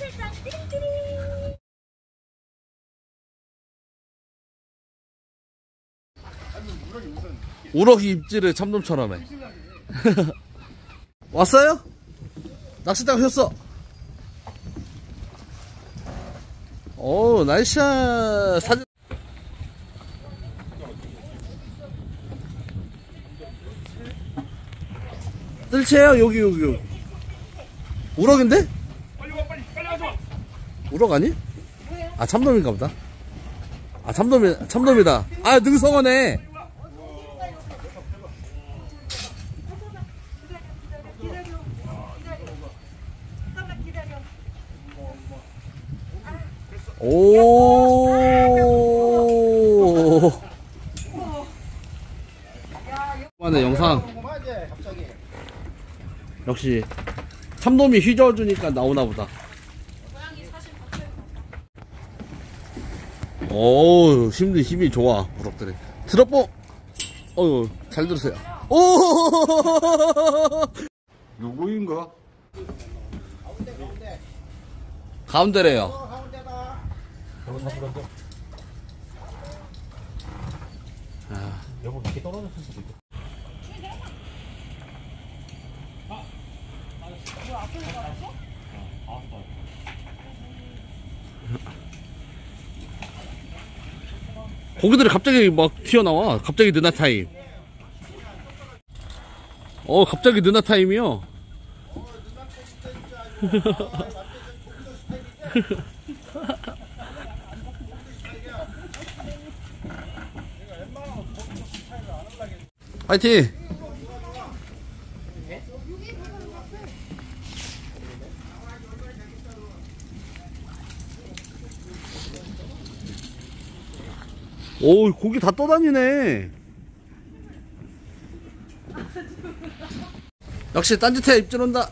우럭이 입질을 참돔처럼 해. 왔어요? 낚싯대가 휘었어. 오, 나이스샷. 사진. 뜰채요? 여기. 우럭인데? 빨리 가져와. 우럭 아니? 아, 참돔인가 보다. 아, 참돔이다. 아, 능성어네. 오. 이번에 영상. 역시 참돔이 휘저어주니까 나오나 보다. 오, 힘이 좋아, 우럭들이. 드롭봉! 어휴, 잘 들으세요. 오! 누구인가? 가운데래요. 여보 이렇게 떨어졌을 수도 있고. 고기들이 갑자기 막 튀어나와. 갑자기 느나 타임. 갑자기 느나 타임이요. 파이팅! 오, 고기 다 떠다니네. 역시 딴짓해 입질 온다.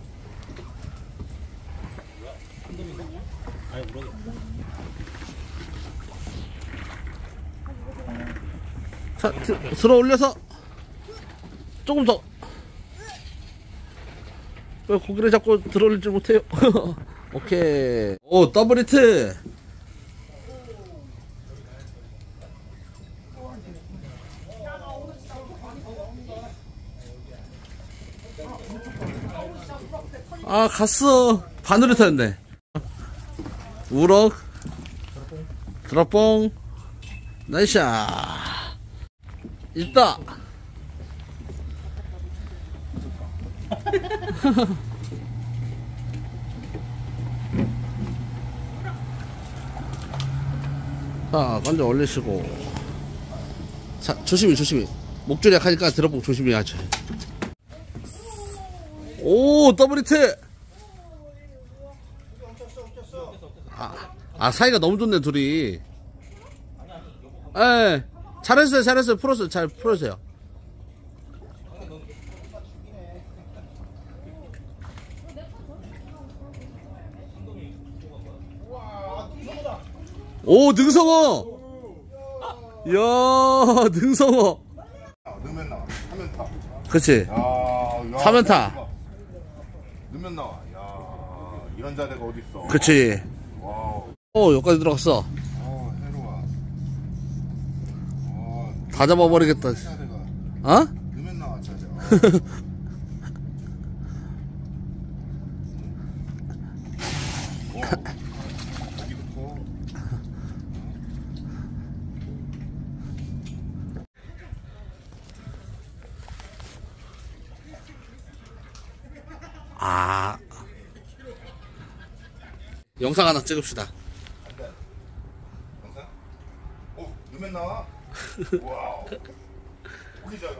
자, 들어 올려서 조금 더. 왜 고기를 자꾸 들어 올리지 못해요? 오케이. 오, 더블 히트. 아, 갔어. 바늘을 탔네. 우럭, 드랍봉, 나이샤. 있다. 자, 먼저 올리시고. 자, 조심히. 목줄이 약하니까 드랍봉 조심히 하죠. 오, 더블 히트. 사이가 너무 좋네, 둘이. 예. 잘했어요. 풀었어요. 잘 풀었어요. 오, 능성어. 이야, 능성어. 넣으면 나와. 하면 타. 그치. 사면 타. 넣으면 나와. 야, 이런 자리가 어딨어. 그치. 와우. 여기까지 들어갔어. 해로워. 다 잡아버리겠다. 자리가. 넣으면 나와, 자리. 영상 하나 찍읍시다. 영상? 넣으면 나와. 와우. 고기 작아.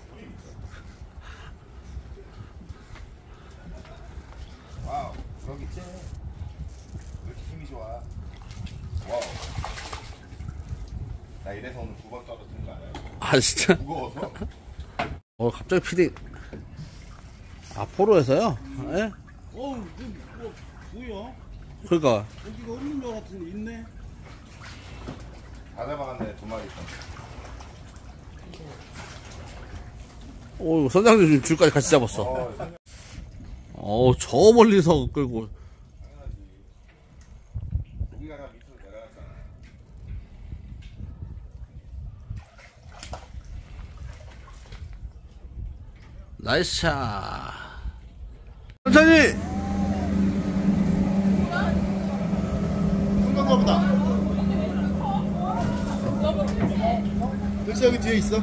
와우. 여기 있지? 왜 이렇게 힘이 좋아? 와우. 나 이래서 오늘 9번 떨어뜨린 거 알아요? 아, 진짜? 무거워서? 갑자기 PD. 포로에서요? 예? 뭐야? 그러니까. 여기가 없는 줄 알았더니 있네. 다 잡아갔네, 2마리 있어. 선장님 줄까지 같이 잡았어. 저 멀리서 끌고. 나이스 샷. 천천히. 큰건가 보다. 역시 여기 뒤에 있어.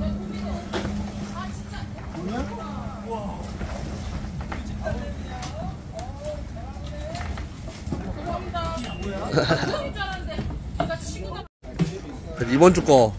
이번 주 거.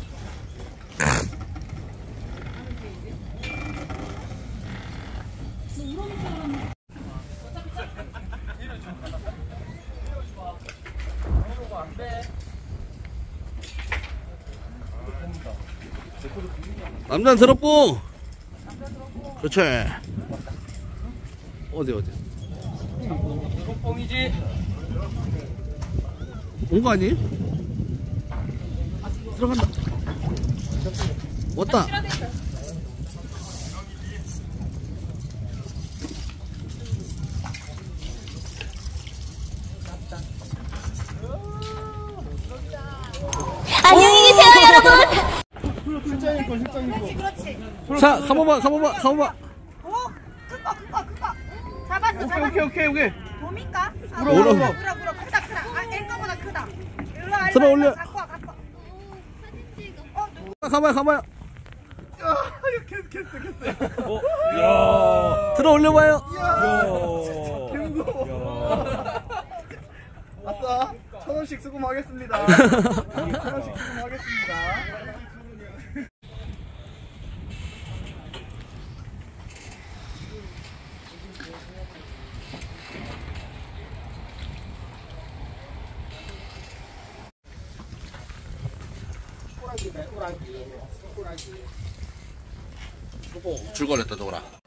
남자는 들었고. 그렇지. 어디. 뽕이지. 온 거 아니? 들어간다. 왔다. 안녕히 계세요, 여러분. 실장님 거, 실장님 거. 그렇지. 자, 가봐봐. 오, 큰 거. 잡았어. 오케이. 돔인가? 아, 울어. 크다. 아, 애 거보다 크다. 일로 와, 들어 올려. 갖고 와. 가봐요. 야. 들어 올려봐요. 아싸, 1,000원씩 수금하겠습니다. 1,000원씩 수금하겠습니다. 줄 걸렸다, 너라.